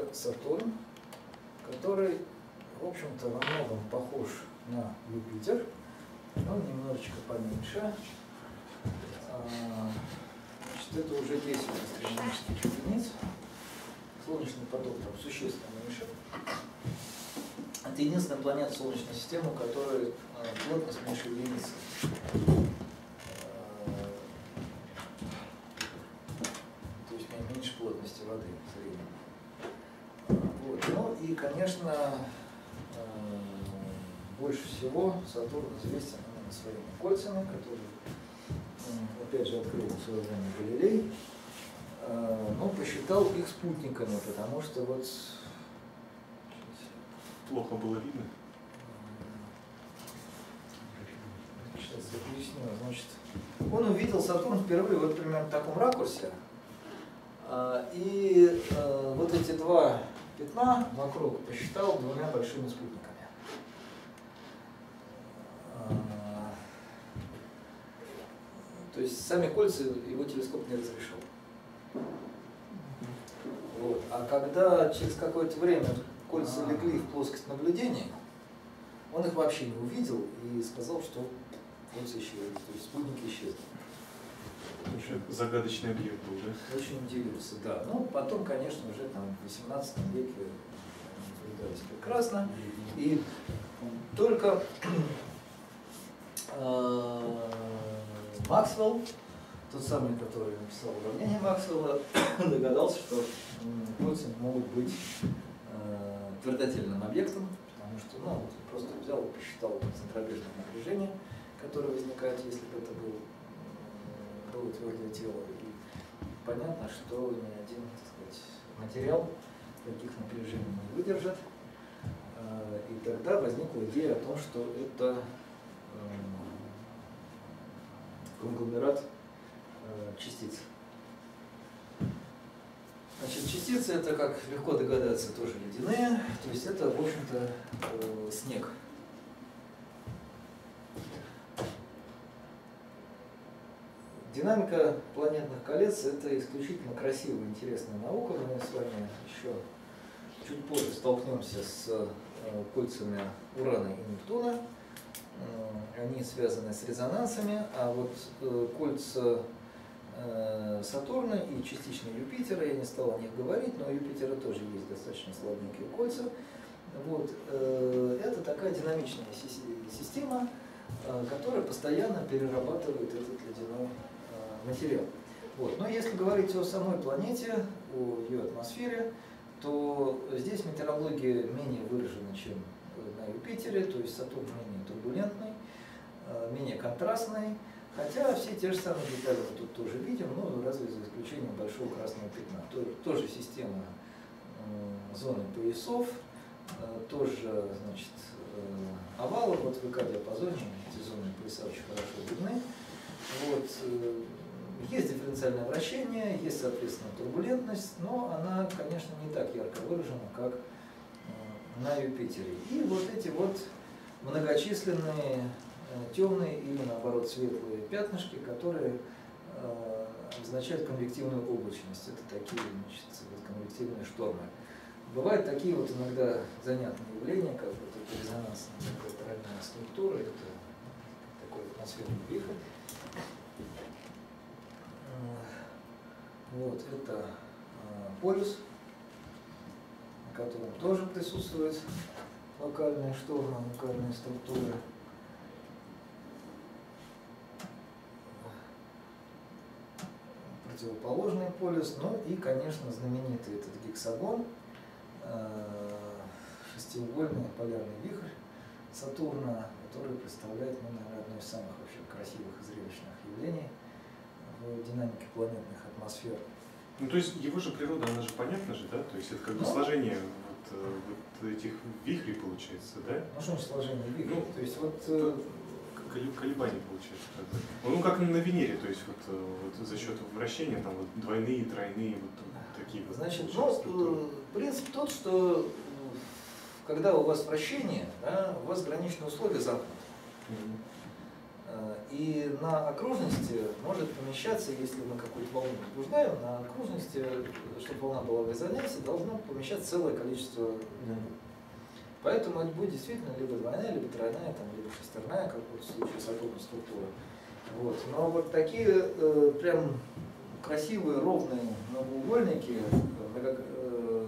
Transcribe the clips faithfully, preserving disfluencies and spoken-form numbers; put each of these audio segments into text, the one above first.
это Сатурн, который, в общем-то, во многом похож на Юпитер, но немножечко поменьше. Значит, это уже десять астрономических единиц. Солнечный поток там существенно меньше. Это единственная планета Солнечной системы, у которой плотность меньше единицы. То есть меньше плотности воды в среднем. Вот. Ну и, конечно, больше всего Сатурн известен именно своими кольцами, которые, опять же, открыл в свое время Галилей, но посчитал их спутниками, потому что вот... Плохо было видно? Сейчас я поясню. Значит, он увидел Сатурн впервые вот примерно в таком ракурсе, и вот эти два пятна вокруг посчитал двумя большими спутниками. То есть сами кольца его телескоп не разрешил. Вот. А когда через какое-то время кольца легли в плоскость наблюдения, он их вообще не увидел и сказал, что кольца исчезли, то есть спутники исчезли. Очень загадочный объект был, да? Очень удивился, да. Ну, потом, конечно, уже там в восемнадцатом веке наблюдались прекрасно. И только Максвелл, тот самый, который написал уравнение Максвелла, догадался, что кольца могут быть э, твердотельным объектом, потому что, ну, вот просто взял и посчитал центробежное напряжение, которое возникает, если бы это был, было твердое тело. И понятно, что ни один, так сказать, материал таких напряжений не выдержит. Э, и тогда возникла идея о том, что это конгломерат э, частиц. Значит, частицы, это, как легко догадаться, тоже ледяные, то есть это, в общем-то, э, снег. Динамика планетных колец – это исключительно красивая, интересная наука. Мы с вами еще чуть позже столкнемся с э, кольцами Урана и Нептуна. Они связаны с резонансами, а вот э, кольца э, Сатурна и частично Юпитера, я не стал о них говорить, но у Юпитера тоже есть достаточно слабенькие кольца. Вот, э, это такая динамичная система, э, которая постоянно перерабатывает этот ледяной э, материал. Вот. Но если говорить о самой планете, о ее атмосфере, то здесь метеорология менее выражена, чем на Юпитере, то есть Сатурн менее турбулентный, менее контрастный, хотя все те же самые детали мы тут тоже видим, ну, разве за исключением большого красного пятна. Тоже, тоже система э, зоны поясов, э, тоже, значит, э, овалы, вот в ИК-диапазоне эти зоны пояса очень хорошо видны. Вот, э, есть дифференциальное вращение, есть, соответственно, турбулентность, но она, конечно, не так ярко выражена, как на Юпитере. И вот эти вот многочисленные э, темные или, наоборот, светлые пятнышки, которые э, обозначают конвективную облачность. Это такие, значит, вот, конвективные штормы. Бывают такие вот иногда занятные явления, как вот это резонансная экваториальная структура, это такой атмосферный вихрь. Вот, это э, полюс, в котором тоже присутствуют локальные штормы, локальные структуры. Противоположный полюс, ну и, конечно, знаменитый этот гексагон, шестиугольный полярный вихрь Сатурна, который представляет, ну, наверное, одно из самых вообще красивых и зрелищных явлений в динамике планетных атмосфер. Ну, то есть его же природа, она же понятна же, да? То есть это как бы ну, сложение вот, вот этих вихрей получается, да? Ну, что сложение вихрей? Ну, то есть вот... Колебания получается тогда. Ну, как на Венере, то есть вот, вот за счет вращения там вот двойные, тройные, вот такие вот. Значит, ну, принцип тот, что когда у вас вращение, да, у вас граничные условия замкнуты. И на окружности может помещаться, если мы какую-то волну возбуждаем, на окружности, чтобы волна была в резонансе, должно помещаться целое количество длин. Поэтому это будет действительно либо двойная, либо тройная, там, либо шестерная, как вот в случае с атомной структурой. Вот. Но вот такие э, прям красивые, ровные многоугольники, э, э,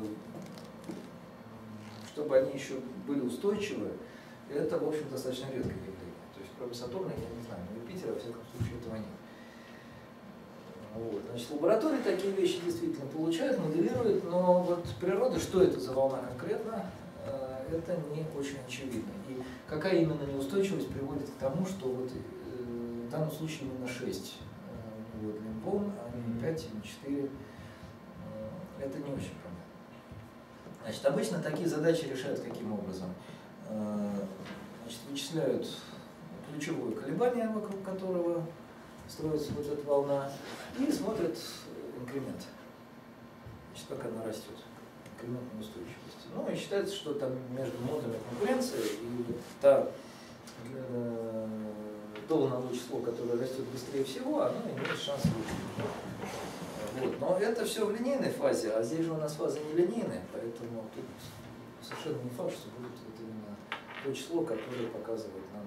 чтобы они еще были устойчивы, это, в общем, достаточно редкое явление. То есть, кроме Сатурна, я не знаю, но Юпитера, во всяком случае, этого нет. Вот. Значит, лаборатории такие вещи действительно получают, моделируют, но вот природа, что это за волна конкретно, это не очень очевидно. И какая именно неустойчивость приводит к тому, что вот в данном случае именно шесть вот, длин волн, а не пять или четыре, это не очень понятно. Значит, обычно такие задачи решают каким образом? Значит, вычисляют ключевое колебание, вокруг которого строится вот эта волна, и смотрят инкремент, значит, как она растет, инкрементная устойчивость. Ну и считается, что там между модами конкуренция, и та, э, то волновое число, которое растет быстрее всего, оно имеет шанс выжить. Вот. Но это все в линейной фазе, а здесь же у нас фаза не линейная, поэтому тут совершенно не факт, что будет вот именно то число, которое показывает нам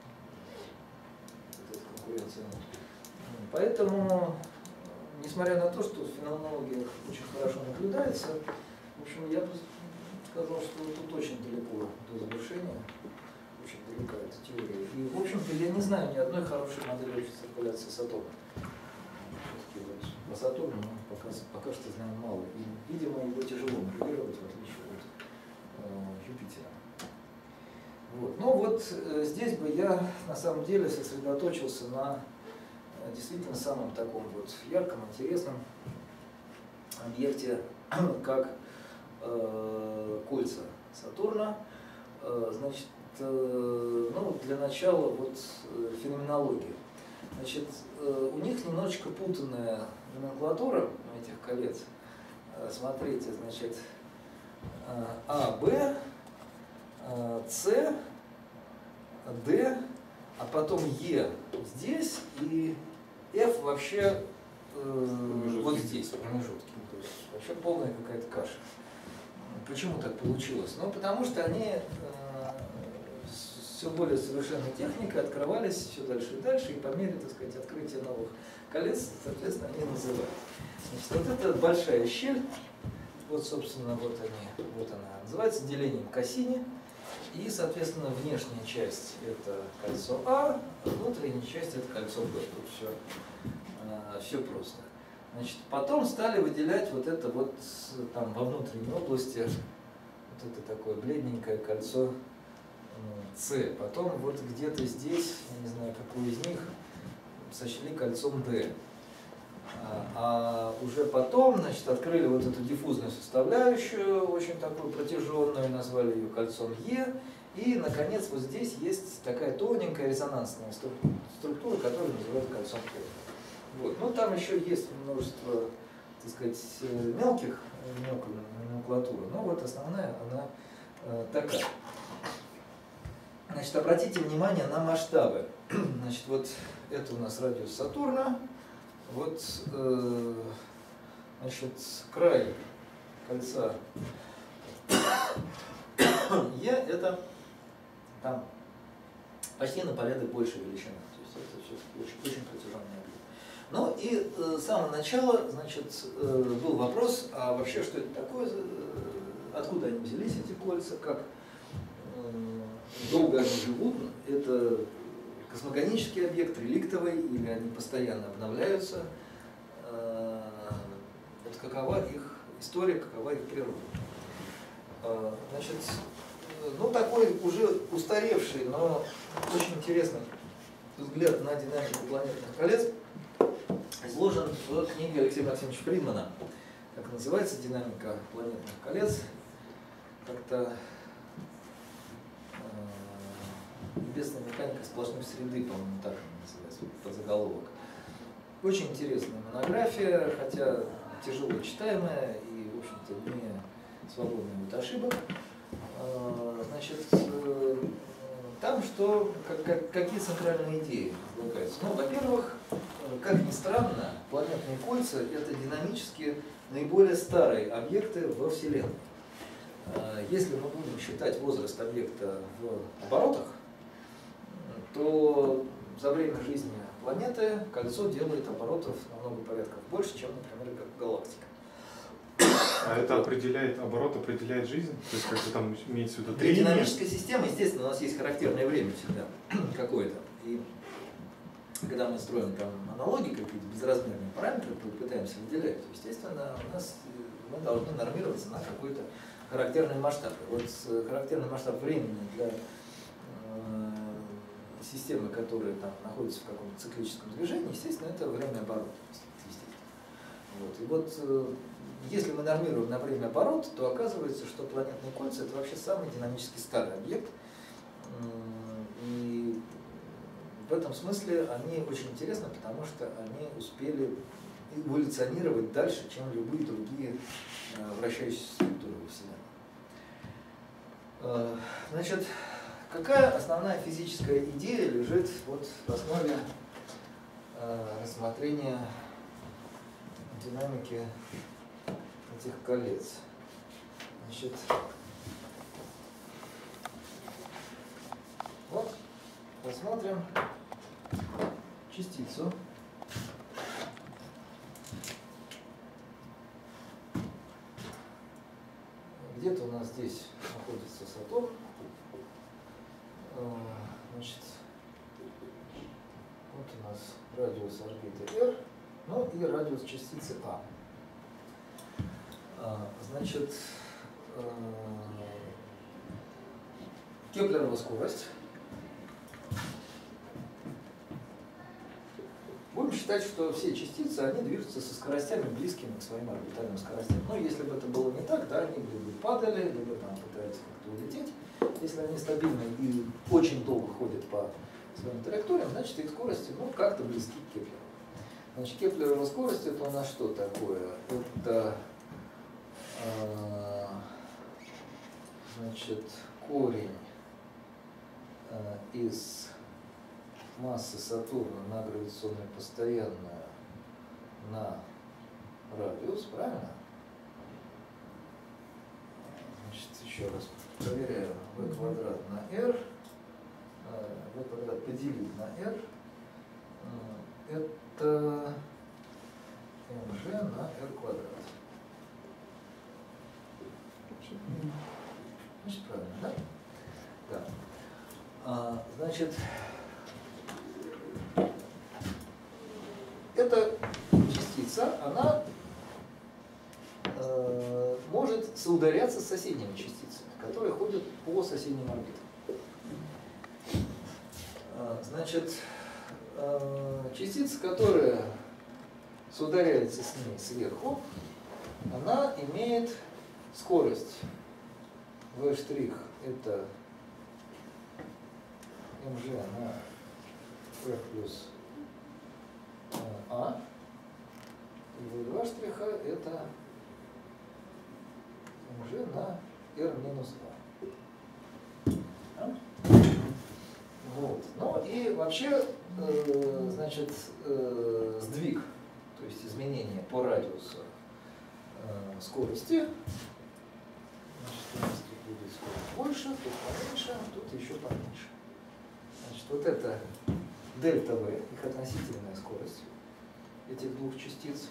вот эту конкуренцию. Поэтому, несмотря на то, что в феноменологии очень хорошо наблюдается, в общем, я бы сказал, что тут очень далеко до завершения, очень далека эта теория. И, в общем-то, я не знаю ни одной хорошей модели циркуляции Сатурна. Все-таки вот по Сатурну мы пока, пока что знаем мало. И, видимо, его тяжело моделировать, в отличие от э, Юпитера. Вот. Ну вот э, здесь бы я на самом деле сосредоточился на э, действительно самом таком вот ярком, интересном объекте, как э, кольца Сатурна. Э, значит, э, ну, для начала вот э, феноменология. Значит, э, у них немножечко путанная номенклатура этих колец. Э, смотрите, значит, э, А, Б, э, С, Д, а потом Е здесь и F вообще э, вот здесь, в промежутке. То есть вообще полная какая-то каша. Почему так получилось? Ну, потому что они э, с все более совершенной техникой открывались все дальше и дальше, и по мере, так сказать, открытия новых колец, соответственно, они называют. Значит, вот это большая щель, вот, собственно, вот они, вот она, называется делением Кассини, и, соответственно, внешняя часть это кольцо А, а внутренняя часть это кольцо Б. Тут все, э, все просто. Значит, потом стали выделять вот это вот там во внутренней области, вот это такое бледненькое кольцо С. Потом вот где-то здесь, я не знаю, какое из них, сочли кольцом Д. А, а уже потом, значит, открыли вот эту диффузную составляющую, очень такую протяженную, назвали ее кольцом Е. И, наконец, вот здесь есть такая тоненькая резонансная структура, которую называют кольцом П. Вот. Ну, там еще есть множество, так сказать, мелких, мелкой номенклатуры, но вот основная, она э, такая. Значит, обратите внимание на масштабы. Значит, вот это у нас радиус Сатурна, вот, э, значит, край кольца Е, это там почти на порядок больше величины, то есть это все-таки очень, очень протяженный объект. Ну и э, с самого начала, значит, э, был вопрос, а вообще что это такое, э, откуда они взялись, эти кольца, как э, долго они живут, это космогонический объект, реликтовый, или они постоянно обновляются, э, вот какова их история, какова их природа. Э, значит, ну такой уже устаревший, но очень интересный взгляд на динамику планетных колец изложен в книге Алексея Максимовича Фридмана, как называется «Динамика планетных колец», как-то э, «Небесная механика сплошной среды», по-моему, так она называется, подзаголовок. Очень интересная монография, хотя тяжело читаемая и, в общем-то, не свободная от ошибок. Э, значит, э, там что, как, как, какие центральные идеи излагаются? Ну, во-первых, как ни странно, планетные кольца – это динамически наиболее старые объекты во Вселенной. Если мы будем считать возраст объекта в оборотах, то за время жизни планеты кольцо делает оборотов на много порядков больше, чем, например, галактика. А это определяет, оборот определяет жизнь? То есть, как бы там имеется в виду Для динамической системы, естественно, у нас есть характерное время всегда какое-то. И когда мы строим там аналогии, какие-то безразмерные параметры, пытаемся выделять, то, естественно, у нас мы должны нормироваться на какой-то характерный масштаб. Вот характерный масштаб времени для э, системы, которая там находится в каком-то циклическом движении, естественно, это время оборота. Вот. И вот э, если мы нормируем на время оборот, то оказывается, что планетные кольца – это вообще самый динамически старый объект. И в этом смысле они очень интересны, потому что они успели эволюционировать дальше, чем любые другие вращающиеся структуры во Вселенной. Значит, какая основная физическая идея лежит вот в основе рассмотрения динамики этих колец? Значит, вот посмотрим частицу. Где-то у нас здесь находится Сатурн. Значит, вот у нас радиус орбиты R, ну и радиус частицы А. Значит, Кеплерова скорость. Будем считать, что все частицы, они движутся со скоростями, близкими к своим орбитальным скоростям. Но если бы это было не так, да, они либо падали, либо там пытаются как-то улететь. Если они стабильны и очень долго ходят по своим траекториям, значит их скорости, ну, как-то близки к Кеплеру. Значит, Кеплерова скорость — это у нас что такое? Это э, значит, корень э, из массы Сатурна на гравитационно постоянную на радиус, правильно? Значит, еще раз проверяю. V квадрат на R, V квадрат поделить на R, это mg на R квадрат. Значит, правильно, да? Да. А, значит, эта частица, она э, может соударяться с соседними частицами, которые ходят по соседним орбитам. А, значит, э, частица, которая соударяется с ней сверху, она имеет скорость v' это mg на r плюс А, и v два штриха это mg на r минус два. Вот. Ну и вообще, э, значит, э, сдвиг, то есть изменение по радиусу э, скорости. Значит, у нас тут будет скорость больше, тут поменьше, тут еще поменьше. Значит, вот это дельта V, их относительная скорость этих двух частиц.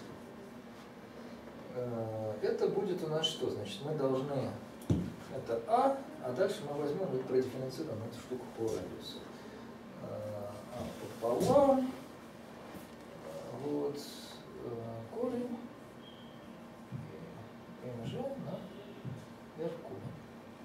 Это будет у нас что? Значит, мы должны, это А, а дальше мы возьмем и продифференцируем эту штуку по радиусу. А пополам, вот, корень mg на r куб.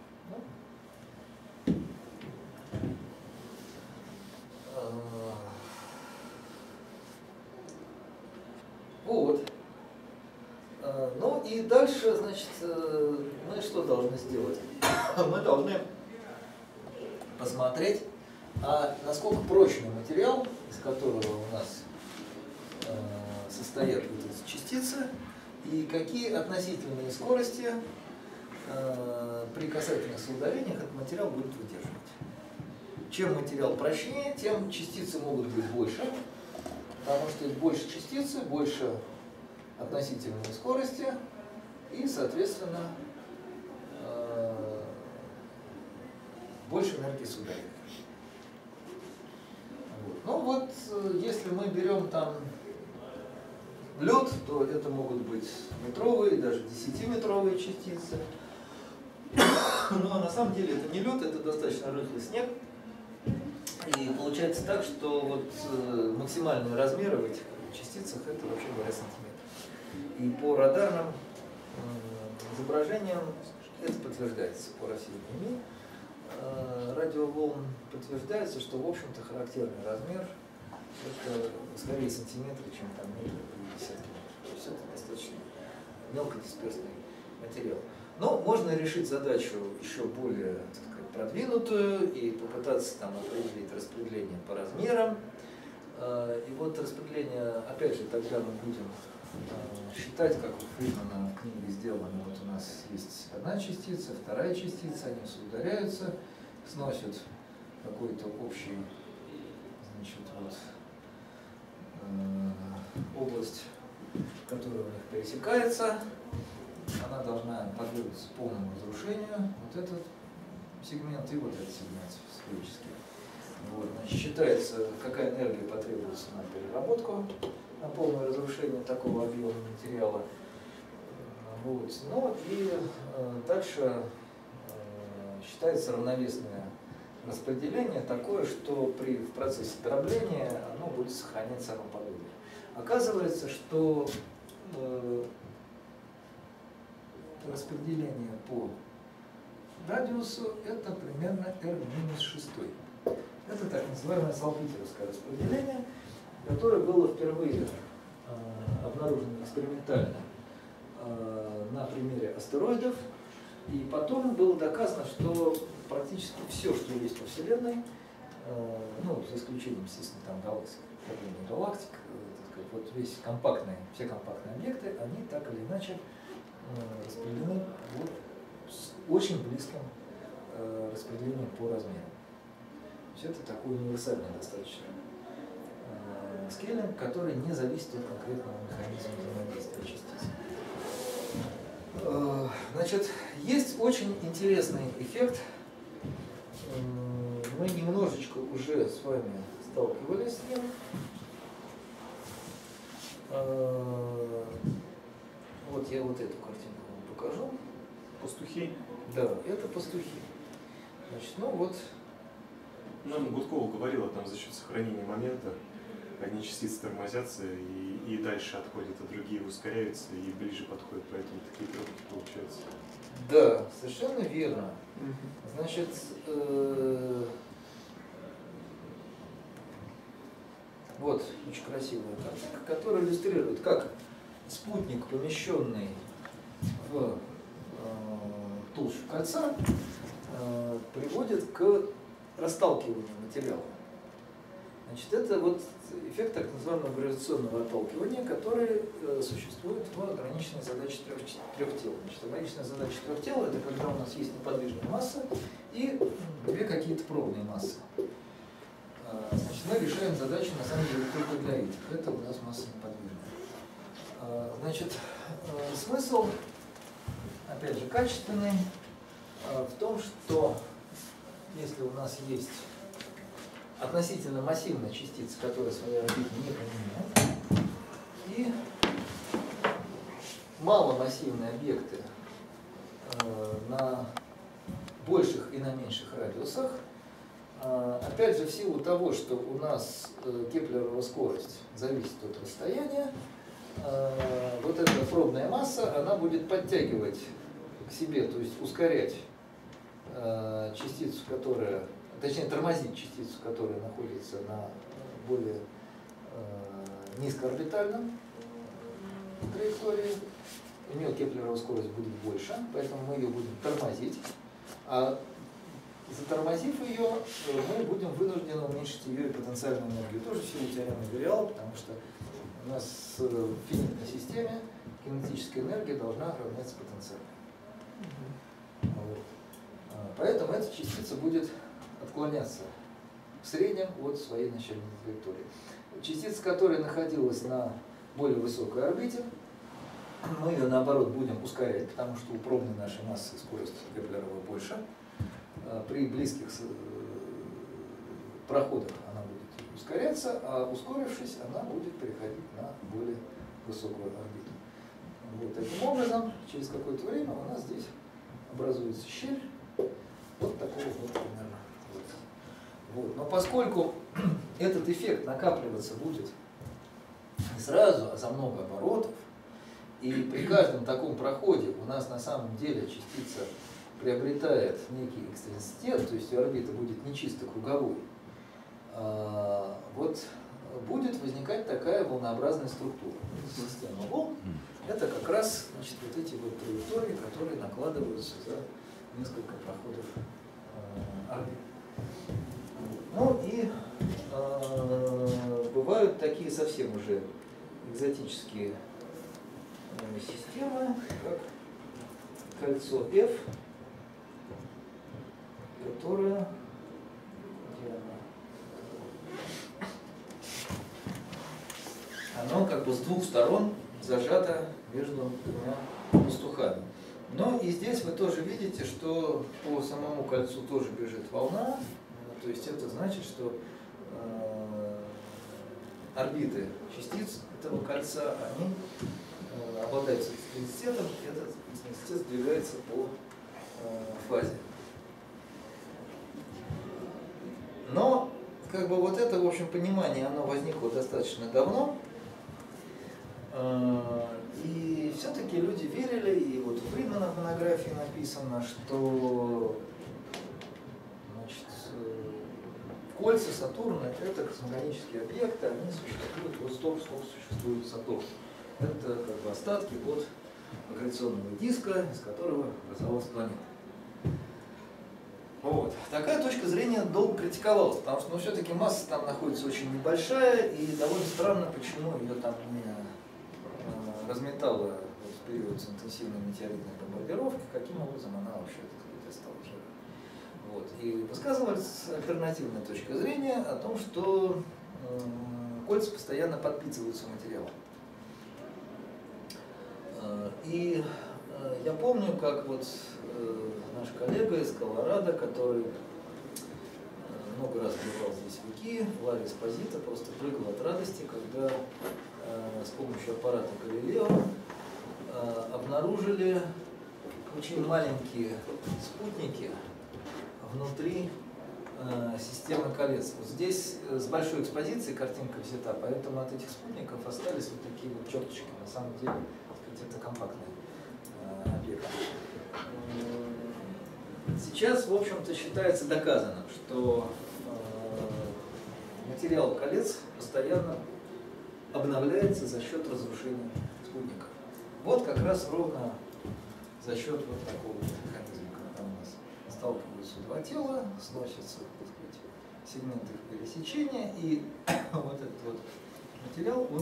Вот. Ну и дальше, значит, мы что должны сделать? Мы должны посмотреть, а насколько прочный материал, из которого у нас состоят вот эти частицы, и какие относительные скорости при касательных соударениях этот материал будет выдерживать. чем материал прочнее, тем частицы могут быть больше, потому что больше частицы, больше относительной скорости и, соответственно, больше энергии сюда. Вот. Ну вот, если мы берем там лед, то это могут быть метровые, даже десятиметровые частицы. Но на самом деле это не лед, это достаточно рыхлый снег. И получается так, что вот максимальные размеры в этих частицах это вообще говоря сантиметр. И по радарным изображениям это подтверждается по России. Радиоволн подтверждается, что в общем-то характерный размер это скорее сантиметры, чем там метры и десятки метров. То есть это достаточно мелкодисперсный материал. Но можно решить задачу еще более, так сказать, продвинутую и попытаться там определить распределение по размерам. И вот распределение, опять же, тогда мы будем считать, как у Фридмана в книге сделано. Вот у нас есть одна частица, вторая частица, они соударяются, сносят какой-то общий, значит, вот, э, область, которая у них пересекается. Она должна подвергнуться полному разрушению. Вот этот сегмент и вот этот сегмент сферический. Вот, значит, считается, какая энергия потребуется на переработку, на полное разрушение такого объема материала. Вот. Ну и э, дальше э, считается равновесное распределение такое, что при, в процессе дробления оно будет сохранять само подобие. Оказывается, что э, распределение по радиусу это примерно эр минус шесть. Это так называемое салпитеровское распределение, которое было впервые э, обнаружено экспериментально э, на примере астероидов. И потом было доказано, что практически все, что есть во Вселенной, э, ну, за исключением, естественно, там галактик, галактик, э, так сказать, вот весь компактные, все компактные объекты, они так или иначе э, распределены вот, с очень близким э, распределением по размеру. То есть это такой универсальный достаточно э, скейлинг, который не зависит от конкретного механизма взаимодействия частиц. Э, значит, есть очень интересный эффект. Э, мы немножечко уже с вами сталкивались с ним. Э, вот я вот эту картинку вам покажу. Пастухи? Да, это пастухи. Значит, ну вот. Нам Гудкова говорила, там за счет сохранения момента одни частицы тормозятся и, и дальше отходят, а другие ускоряются и ближе подходят, поэтому такие трубки получаются. Да, совершенно верно. Значит, э, вот очень красивая картинка, которая иллюстрирует, как спутник, помещенный в э, толщу кольца, э, приводит к расталкиванию материала. Значит, это вот эффект так называемого гравитационного отталкивания, который э, существует в ограниченной задаче трех, трех тел. Значит, ограниченная задача трех тел – это когда у нас есть неподвижная масса и две какие-то пробные массы. Э, значит, мы решаем задачу на самом деле только для этих. Это у нас масса неподвижная. Э, значит, э, смысл, опять же, качественный э, в том, что если у нас есть относительно массивная частица, которая свои орбиты не поменяет, и маломассивные объекты э, на больших и на меньших радиусах, э, опять же, в силу того, что у нас э, кеплерова скорость зависит от расстояния, э, вот эта пробная масса, она будет подтягивать к себе, то есть ускорять частицу, которая, точнее тормозить частицу, которая находится на более э, низкоорбитальном траектории. У нее кеплерова скорость будет больше, поэтому мы ее будем тормозить. А затормозив ее, мы будем вынуждены уменьшить ее и потенциальную энергию. Тоже в силу теоремы Вериала, потому что у нас в финитной системе кинетическая энергия должна равняться потенциальной. Вот. Поэтому эта частица будет отклоняться в среднем от своей начальной траектории. Частица, которая находилась на более высокой орбите, мы ее наоборот будем ускорять, потому что у пробной нашей массы скорость Кеплерова больше. При близких проходах она будет ускоряться, а ускорившись, она будет переходить на более высокую орбиту. Вот таким образом, через какое-то время у нас здесь образуется щель вот такого вот примерно. Вот. Но поскольку этот эффект накапливаться будет не сразу, а за много оборотов, и при каждом таком проходе у нас на самом деле частица приобретает некий эксцентриситет, то есть орбита будет не чисто круговой, а вот будет возникать такая волнообразная структура. Система волн – это как раз, значит, вот эти вот траектории, которые накладываются за несколько проходов э, орбит. Ну и э, бывают такие совсем уже экзотические э, системы, как кольцо F, которое оно как бы с двух сторон зажато между двумя пастухами. Но и здесь вы тоже видите, что по самому кольцу тоже бежит волна, то есть это значит, что э, орбиты частиц этого кольца, они э, обладают эксцентриситетом, и этот эксцентриситет двигается по э, фазе. Но как бы вот это, в общем, понимание, оно возникло достаточно давно. И все-таки люди верили, и вот в Фридмана в монографии написано, что значит, кольца Сатурна – это космогонические объекты, они существуют вот столько, сколько существует Сатурн. Это как бы остатки от аккреционного диска, из которого образовалась планета. Вот. Такая точка зрения долго критиковалась, потому что ну, все-таки масса там находится очень небольшая, и довольно странно, почему ее там не разметала вот, в период с интенсивной метеоритной бомбардировки, каким образом она вообще, так сказать, осталась жива. Вот. И высказывалась альтернативная точка зрения о том, что э, кольца постоянно подпитываются материалом. Э, и э, я помню, как вот э, наш коллега из Колорадо, который э, много раз бывал здесь в ИКИ, Ларри Эспозито, просто прыгал от радости, когда с помощью аппарата Галилео обнаружили очень маленькие спутники внутри системы колец. Вот здесь с большой экспозицией картинка взята, поэтому от этих спутников остались вот такие вот черточки. На самом деле, это компактные объекты. Сейчас, в общем-то, считается доказанным, что материал колец постоянно обновляется за счет разрушения спутников. Вот как раз ровно за счет вот такого вот механизма, когда у нас сталкиваются два тела, сносятся, так сказать, сегменты их пересечения, и вот этот вот материал, он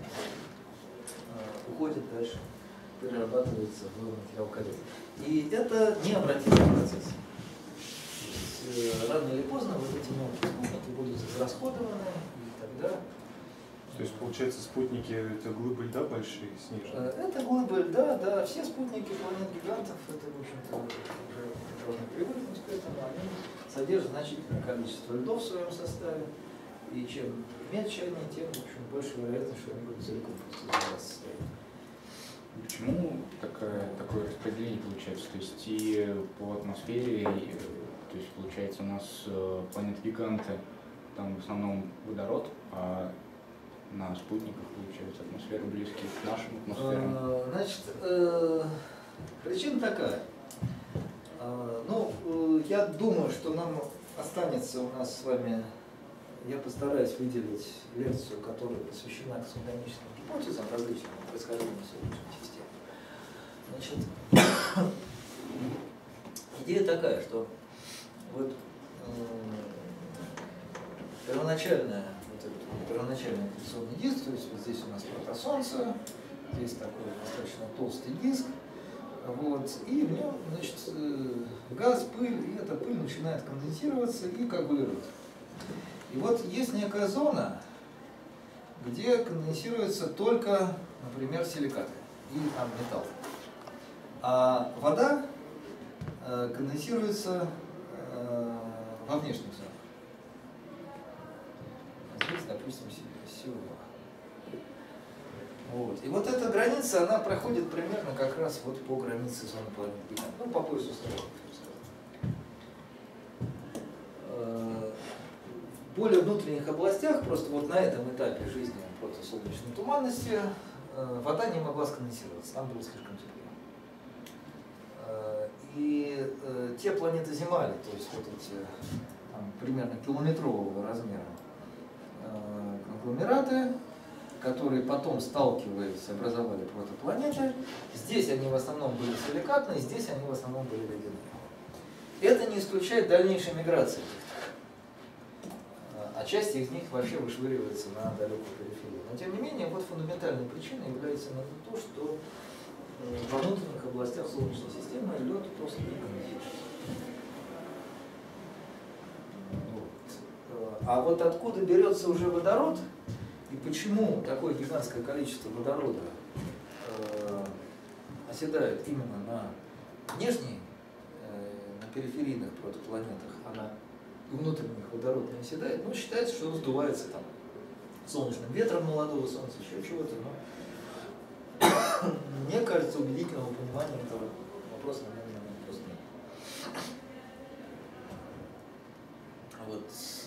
э, уходит дальше, перерабатывается в материал колец. И это необратимый процесс. То есть, э, рано или поздно вот эти мелкие спутники будут израсходованы, и тогда То есть, получается, спутники – это глыбы льда большие, снежные? Это глыбы льда, да. Все спутники планет-гигантов, это, в общем-то, уже должны привыкнуть к этому. Они содержат значительное количество льдов в своем составе. И чем мельче они, тем, в общем, больше вероятность, что они будут целиком просто изоляться стоять. Почему такое, такое распределение получается? То есть и по атмосфере, и, то есть, получается, у нас планеты-гиганты, там в основном водород, а на спутниках, получается, атмосферы близкие к нашим атмосферам? Значит, э, причина такая. Э, ну, э, я думаю, что нам останется у нас с вами, я постараюсь выделить лекцию, которая посвящена космогоническим гипотезам различным происхождения Солнечной системы. Значит, идея такая, что вот э, первоначальная первоначальный аккреционный диск, то есть вот здесь у нас протосолнце, здесь такой достаточно толстый диск, вот, и в нем, значит, газ, пыль, и эта пыль начинает конденсироваться и коагулировать. И вот есть некая зона, где конденсируются только, например, силикаты или там металл. А вода э, конденсируется э, во внешних зонах. Здесь, допустим, силуа. Вот. И вот эта граница, она проходит примерно как раз вот по границе зоны планеты гигант. Ну, по поясу стрелок, в более внутренних областях, просто вот на этом этапе жизни протосолнечной туманности, вода не могла сконденсироваться, там было слишком тепло. И те планеты Земли, то есть вот эти там, примерно километрового размера конгломераты, которые потом, сталкиваясь, образовали протопланеты, здесь они в основном были силикатные, здесь они в основном были ледяные. Это не исключает дальнейшей миграции. А часть из них вообще вышвыривается на далекую периферию. Но тем не менее, вот фундаментальной причиной является именно то, что во внутренних областях Солнечной системы лед просто не конденсируется. Вот. А вот откуда берется уже водород, и почему такое гигантское количество водорода э, оседает именно на внешней, э, на периферийных протопланетах, а на внутренних водород не оседает, ну, считается, что он сдувается там солнечным ветром молодого солнца, еще чего-то, но мне кажется, убедительного понимания этого вопроса, наверное, просто нет. Вот.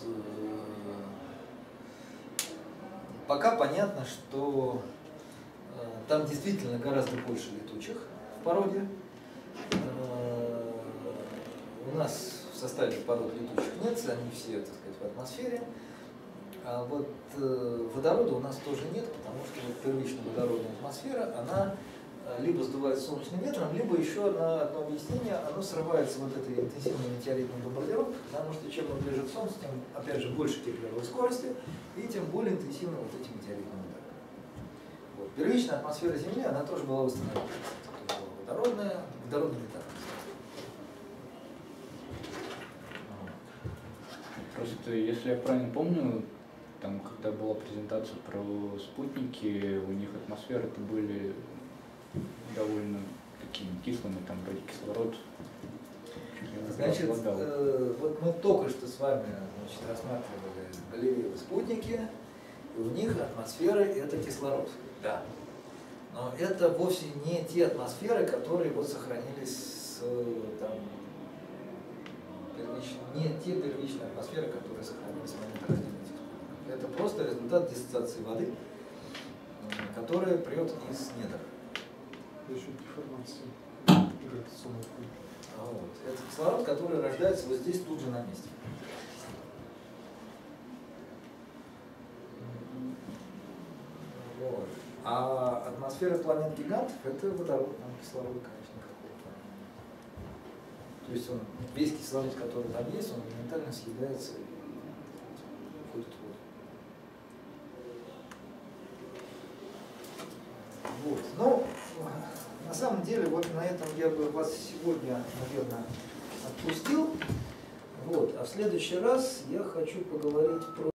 Пока понятно, что э, там действительно гораздо больше летучих в породе. Э, у нас в составе пород летучих нет, они все, так сказать, в атмосфере. А вот э, водорода у нас тоже нет, потому что вот первичная водородная атмосфера, она либо сдувается солнечным ветром, либо еще на одно объяснение, оно срывается вот этой интенсивной метеоритной бомбардировкой, потому что чем он ближе к Солнцу, тем, опять же, больше кеплеровой скорости, и тем более интенсивны вот эти метеоритные удары. Вот. Первичная атмосфера Земли, она тоже была восстановлена. Водородная, водородно-метанная. Просто, если я правильно помню, там, когда была презентация про спутники, у них атмосферы-то были довольно такими кислыми, там вроде кислород. Значит, э, вот мы только что с вами, значит, рассматривали галерею спутники, и у них атмосферы это кислород. Да. Но это вовсе не те атмосферы, которые вот сохранились с, там, первич... не те первичные атмосферы, которые сохранились в момент рождения этих спутников. Это просто результат диссоциации воды, которая прет из недр. Еще деформация гравитационной пыли. Вот. Это кислород, который рождается вот здесь, тут же на месте. Вот. А атмосфера планет-гигантов – это водород, там кислорода, конечно, какого-то. То есть он, весь кислород, который там есть, он моментально съедается и уходит в воду. Вот. Но на самом деле, вот на этом я бы вас сегодня, наверное, отпустил. Вот. А в следующий раз я хочу поговорить про